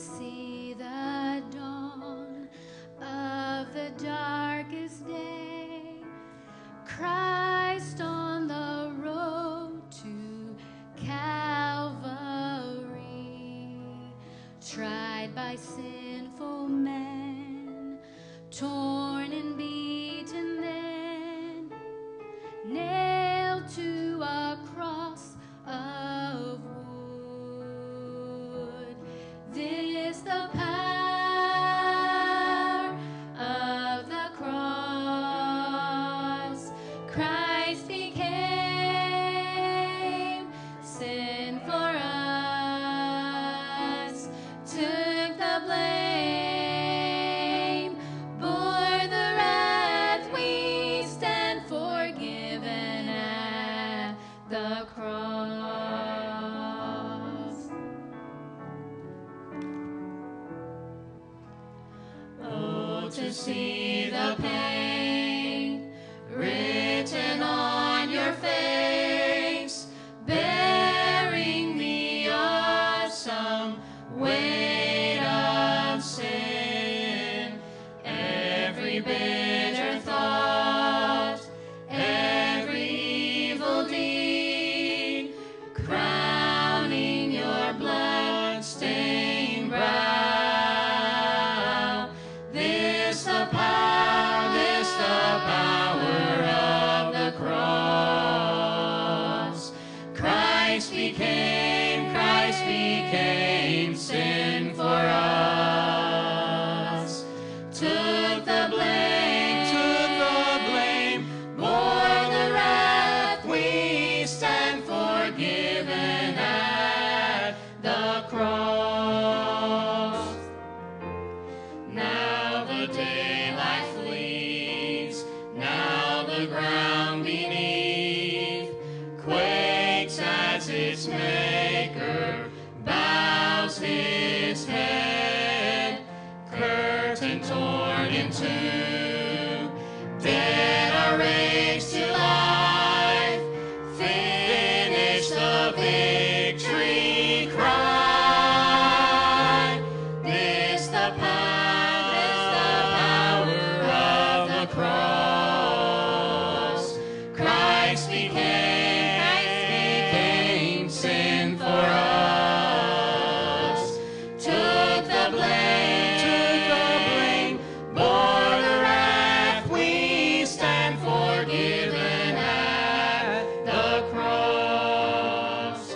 see the dawn of the darkest day, Christ on the road to Calvary, tried by sinful men, torn and beaten, then nailed to a cross of wood. This the power of the cross. Christ became sin for us, took the blame, bore the wrath. We stand forgiven at the cross. Oh, to see the pain written on your face, bearing the awesome weight of sin, every bitter thought, every evil deed, crowning your blood-stained brow. This the power of the cross. Christ became sin for us, took the blame, bore the wrath. We stand forgiven at the cross. Now the daylight flees, now the ground beneath quakes as its maker bows his head. Curtain torn in two, dead are raised to life, finish the victory cry. This the power of the cross. Christ became sin for us, took the blame, bore the wrath. We stand forgiven at the cross.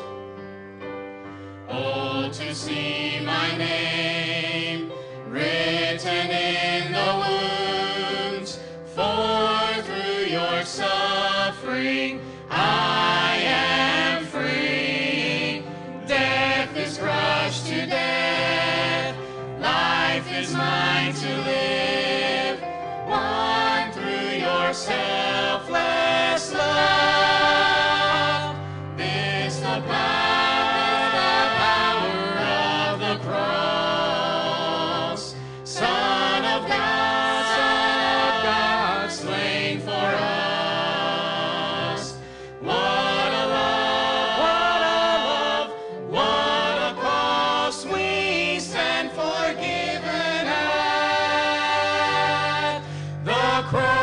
Oh, to see my name written in the wounds, for through your suffering I am free. Death is crushed to death, life is mine to live, won through your selfless love. This the power of the cross. Son of God, slain for us. What a love, what a cost. We stand forgiven at the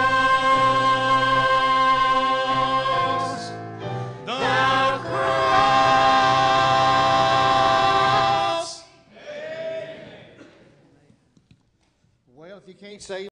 cross. The cross. Well, if you can't say